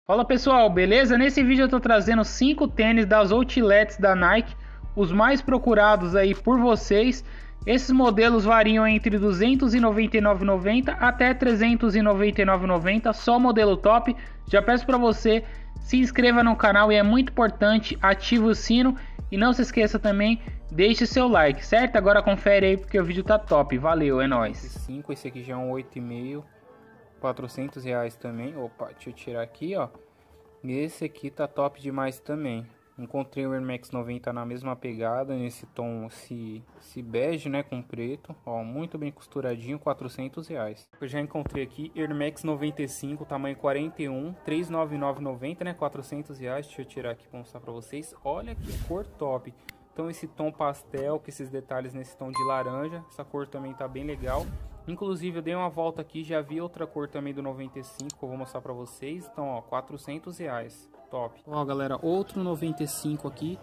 Fala pessoal, beleza? Nesse vídeo eu tô trazendo 5 tênis das outlets da Nike, os mais procurados aí por vocês. Esses modelos variam entre R$ 299,90 até R$ 399,90, só modelo top. Já peço para você se inscreva no canal e é muito importante, ative o sino e não se esqueça também, deixe seu like, certo? Agora confere aí porque o vídeo tá top, valeu, é nóis. Esse aqui já é um 8,5, R$400 também. Opa, deixa eu tirar aqui, ó. Esse aqui tá top demais também. Encontrei o Air Max 90 na mesma pegada, nesse tom esse bege, né, com preto, ó, muito bem costuradinho, R$400. Eu já encontrei aqui Air Max 95, tamanho 41, R$399,90, né, R$400. Deixa eu tirar aqui para mostrar para vocês. Olha que cor top. Então esse tom pastel, com esses detalhes nesse tom de laranja, essa cor também tá bem legal. Inclusive eu dei uma volta aqui, já vi outra cor também do 95, que eu vou mostrar pra vocês. Então, ó, R$400, top. Ó, galera, outro 95 aqui,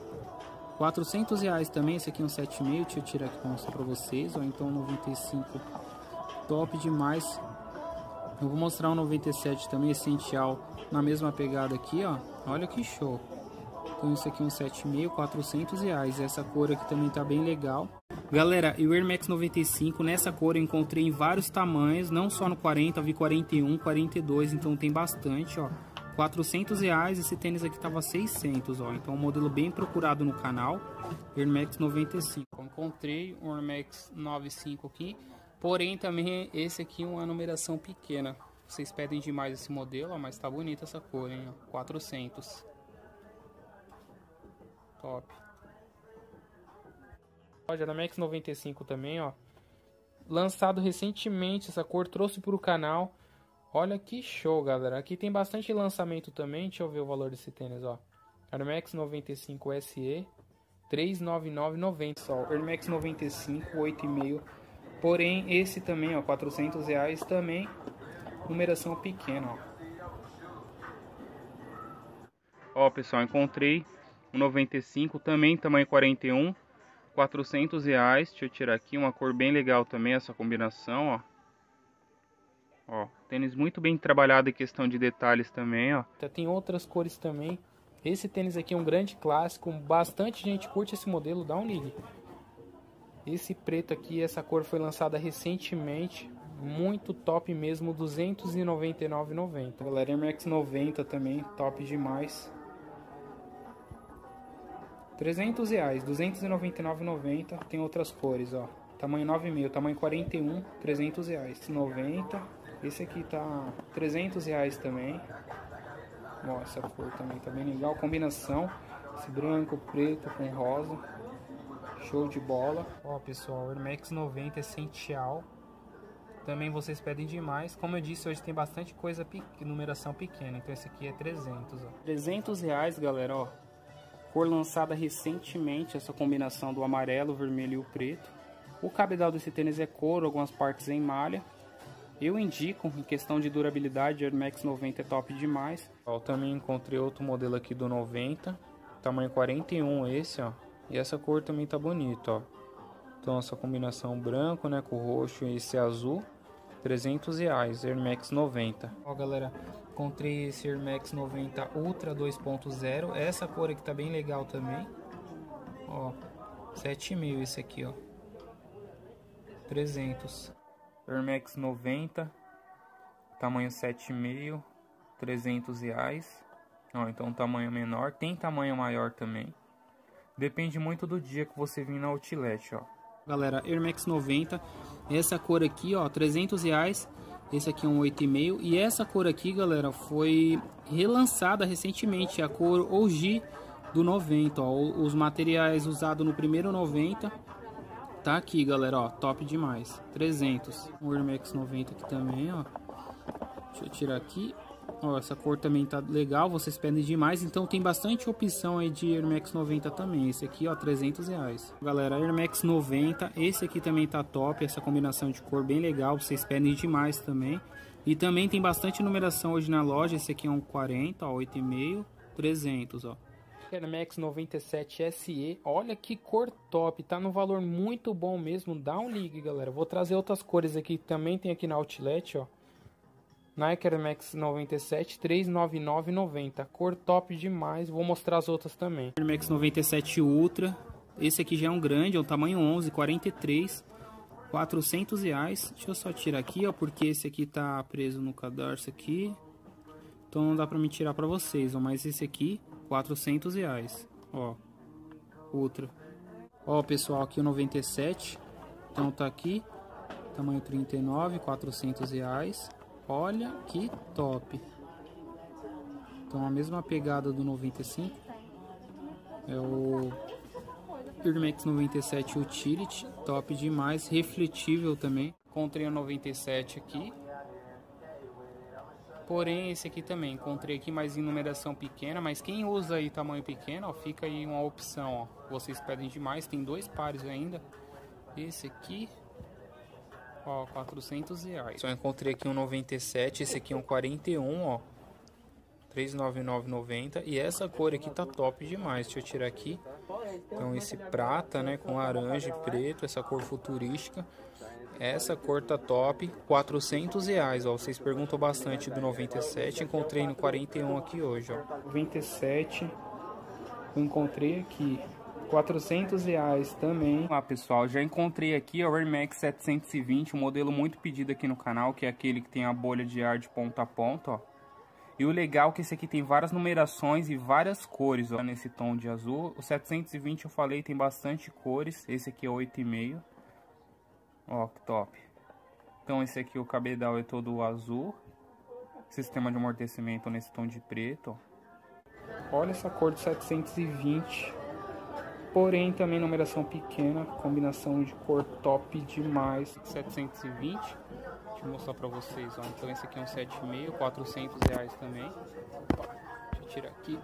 R$400 também. Esse aqui é um 7,5, deixa eu tirar aqui pra mostrar pra vocês. Ó, então 95, top demais. Eu vou mostrar um 97 também, essencial, na mesma pegada aqui, ó. Olha que show. Então esse aqui é um 7,5, R$400. Essa cor aqui também tá bem legal. Galera, e o Air Max 95 nessa cor eu encontrei em vários tamanhos, não só no 40, eu vi 41, 42, então tem bastante, ó. R$400, esse tênis aqui tava 600, ó. Então um modelo bem procurado no canal, Air Max 95. Eu encontrei o Air Max 95 aqui, porém também esse aqui é uma numeração pequena. Vocês pedem demais esse modelo, ó, mas tá bonita essa cor, hein, ó. 400. Top. Loja da Max 95 também, ó. Lançado recentemente, essa cor trouxe para o canal. Olha que show, galera. Aqui tem bastante lançamento também. Deixa eu ver o valor desse tênis, ó. Air Max 95 SE, R$399,90 só. Air Max 95, 8,5. Porém, esse também, ó, R$400 também. Numeração pequena, ó. Ó, pessoal, encontrei um 95 também, tamanho 41. R$400, deixa eu tirar aqui, uma cor bem legal também essa combinação, ó. Ó, tênis muito bem trabalhado em questão de detalhes também, ó. Tem outras cores também. Esse tênis aqui é um grande clássico, bastante gente curte esse modelo, dá um ligue. Esse preto aqui, essa cor foi lançada recentemente, muito top mesmo, R$299,90. Galera, Air Max 90 também, top demais. R$300, R$299,90. Tem outras cores, ó. Tamanho 9,5, tamanho 41, R$300. 90. Esse aqui tá R$300 também. Ó, essa cor também tá bem legal. Combinação. Esse branco, preto com rosa. Show de bola. Ó, pessoal, Air Max 90 essencial. Também vocês pedem demais. Como eu disse, hoje tem bastante coisa, numeração pequena. Então esse aqui é 300, ó. R$300, galera, ó. Cor lançada recentemente, essa combinação do amarelo, vermelho e o preto. O cabedal desse tênis é couro, algumas partes em malha. Eu indico, em questão de durabilidade, Air Max 90 é top demais. Ó, também encontrei outro modelo aqui do 90, tamanho 41 esse, ó. E essa cor também tá bonita, ó. Então essa combinação branco, né, com roxo e esse azul, R$300, Air Max 90. Ó, galera, encontrei esse Air Max 90 Ultra 2.0. Essa cor aqui tá bem legal também. Ó, 7,5 esse aqui, ó. 300. Air Max 90, tamanho 7,5, R$300. Ó, então tamanho menor. Tem tamanho maior também. Depende muito do dia que você vir na outlet, ó. Galera, Air Max 90, essa cor aqui, ó, R$300. Esse aqui é um 8,5. E essa cor aqui, galera, foi relançada recentemente, a cor OG do 90, ó. Os materiais usados no primeiro 90 tá aqui, galera, ó, top demais. 300. O Air Max 90 aqui também, ó. Deixa eu tirar aqui. Ó, essa cor também tá legal, vocês pedem demais, então tem bastante opção aí de Air Max 90 também. Esse aqui, ó, R$300. Galera, Air Max 90, esse aqui também tá top, essa combinação de cor bem legal, vocês pedem demais também. E também tem bastante numeração hoje na loja, esse aqui é um 40, ó, 8,5, 300, ó. Air Max 97 SE, olha que cor top, tá no valor muito bom mesmo, dá um ligue, galera. Vou trazer outras cores aqui, também tem aqui na outlet, ó. Nike Air Max 97, 399,90. Cor top demais. Vou mostrar as outras também. Air Max 97 Ultra. Esse aqui já é um grande, é um tamanho 11, 43, R$400. Deixa eu só tirar aqui, ó, porque esse aqui tá preso no cadarço aqui. Então não dá pra me tirar pra vocês, ó. Mas esse aqui, R$400, ó. Ultra. Ó, pessoal, aqui o 97. Então tá aqui. Tamanho 39, R$400. Olha que top. Então a mesma pegada do 95. É o Air Max 97 Utility. Top demais. Refletível também. Encontrei o 97 aqui. Porém, esse aqui também encontrei aqui, mas em numeração pequena. Mas quem usa aí tamanho pequeno, ó, fica aí uma opção, ó. Vocês pedem demais, tem 2 pares ainda. Esse aqui, ó, R$400. Só encontrei aqui um 97, esse aqui é um 41, ó. R$399,90. E essa cor aqui tá top demais. Deixa eu tirar aqui. Então esse prata, né, com laranja e preto, essa cor futurística. Essa cor tá top, R$400, ó. Vocês perguntam bastante do 97, encontrei no 41 aqui hoje, ó. 97, eu encontrei aqui, R$400 também. Olá pessoal, já encontrei aqui o Air Max 720, um modelo muito pedido aqui no canal, que é aquele que tem a bolha de ar de ponta a ponta, ó. E o legal é que esse aqui tem várias numerações e várias cores, ó, nesse tom de azul. O 720 eu falei tem bastante cores, esse aqui é 8,5. Ó, que top. Então esse aqui, o cabedal é todo azul. Sistema de amortecimento nesse tom de preto, ó. Olha essa cor de 720. Porém também numeração pequena. Combinação de cor top demais. 720. Deixa eu mostrar pra vocês, ó. Então esse aqui é um 7,5, R$400 também. Opa, deixa eu tirar aqui.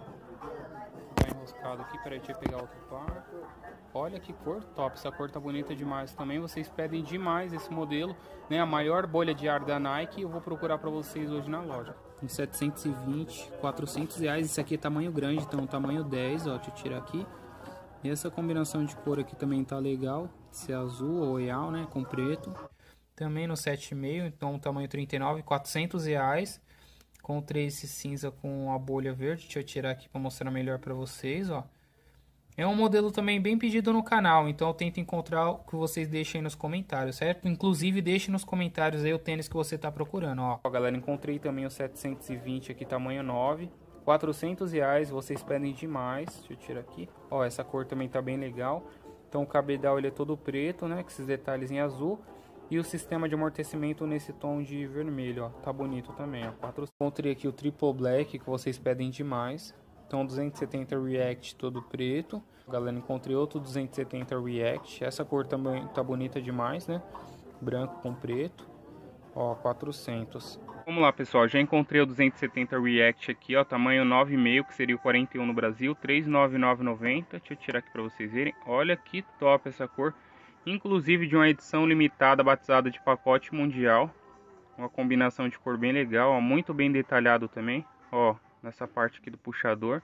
Tá enroscado aqui, peraí, deixa eu pegar outro par. Olha que cor top, essa cor tá bonita demais também. Vocês pedem demais esse modelo, né? A maior bolha de ar da Nike. Eu vou procurar pra vocês hoje na loja. Em 720, R$400. Esse aqui é tamanho grande, então tamanho 10, ó. Deixa eu tirar aqui. E essa combinação de cor aqui também tá legal. Esse azul ou royal, né? Com preto. Também no 7,5, então tamanho 39, R$400. Encontrei esse cinza com a bolha verde. Deixa eu tirar aqui para mostrar melhor para vocês, ó. É um modelo também bem pedido no canal, então eu tento encontrar o que vocês deixem aí nos comentários, certo? Inclusive deixe nos comentários aí o tênis que você está procurando, ó. Ó, galera, encontrei também o 720 aqui, tamanho 9, R$400, vocês pedem demais. Deixa eu tirar aqui. Ó, essa cor também tá bem legal. Então o cabedal ele é todo preto, né, com esses detalhes em azul. E o sistema de amortecimento nesse tom de vermelho, ó. Tá bonito também, ó. Encontrei aqui o Triple Black, que vocês pedem demais. Então 270 React todo preto. Galera, encontrei outro 270 React. Essa cor também tá bonita demais, né? Branco com preto. Ó, 400. Vamos lá, pessoal. Já encontrei o 270 React aqui, ó. Tamanho 9,5, que seria o 41 no Brasil. R$399,90. Deixa eu tirar aqui pra vocês verem. Olha que top essa cor. Inclusive de uma edição limitada batizada de pacote mundial. Uma combinação de cor bem legal, ó, muito bem detalhado também, ó, nessa parte aqui do puxador.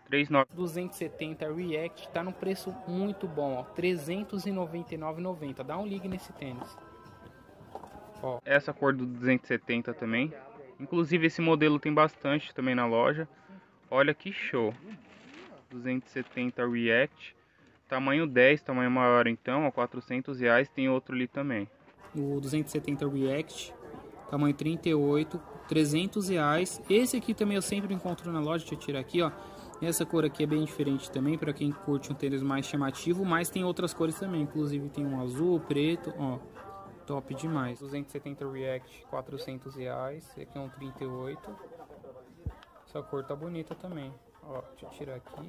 270 React, tá num preço muito bom, ó, R$399,90. Dá um ligue nesse tênis. Ó, essa cor do 270 também. Inclusive esse modelo tem bastante também na loja. Olha que show. 270 React. Tamanho 10, tamanho maior então, ó, R$400. Tem outro ali também. O 270 React, tamanho 38, R$300. Esse aqui também eu sempre encontro na loja, deixa eu tirar aqui, ó. Essa cor aqui é bem diferente também, para quem curte um tênis mais chamativo, mas tem outras cores também. Inclusive tem um azul, preto, ó. Top demais. 270 React, R$400. Esse aqui é um 38. Essa cor tá bonita também. Ó, deixa eu tirar aqui.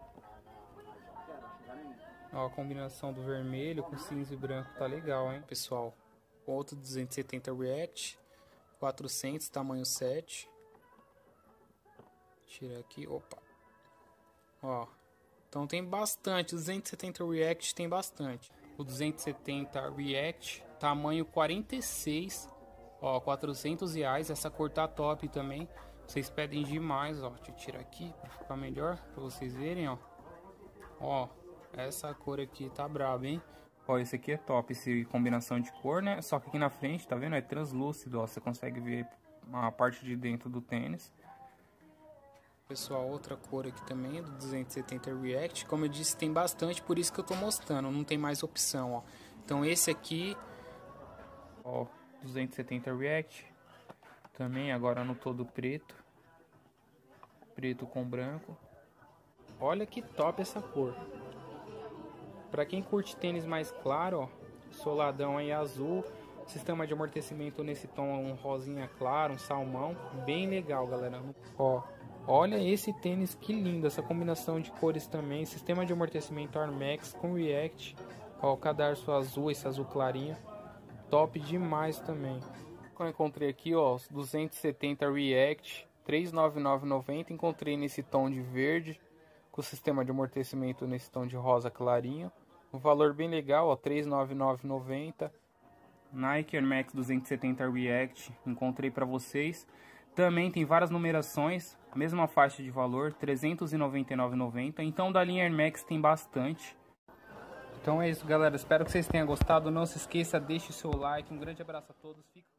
Ó, a combinação do vermelho com cinza e branco tá legal, hein, pessoal. Outro 270 React, 400, tamanho 7. Tira aqui, opa. Ó, então tem bastante, 270 React tem bastante. O 270 React, tamanho 46, ó, R$400. Essa cor tá top também. Vocês pedem demais, ó. Deixa eu tirar aqui pra ficar melhor, pra vocês verem, ó. Ó. Essa cor aqui tá braba, hein? Ó, esse aqui é top, essa combinação de cor, né? Só que aqui na frente, tá vendo? É translúcido, ó. Você consegue ver a parte de dentro do tênis. Pessoal, outra cor aqui também do 270 React. Como eu disse, tem bastante, por isso que eu tô mostrando, não tem mais opção, ó. Então esse aqui, ó, 270 React, também agora no todo preto, preto com branco. Olha que top essa cor. Pra quem curte tênis mais claro, ó, soladão aí azul, sistema de amortecimento nesse tom, um rosinha claro, um salmão, bem legal, galera. Ó, olha esse tênis, que lindo, essa combinação de cores também, sistema de amortecimento Air Max com React, ó, o cadarço azul, esse azul clarinho, top demais também. Eu encontrei aqui, ó, os 270 React, 399,90, encontrei nesse tom de verde, com o sistema de amortecimento nesse tom de rosa clarinho, um valor bem legal, ó, 399,90. Nike Air Max 270 React, encontrei para vocês. Também tem várias numerações, mesma faixa de valor, 399,90. Então da linha Air Max tem bastante. Então é isso, galera, espero que vocês tenham gostado. Não se esqueça, deixe o seu like. Um grande abraço a todos.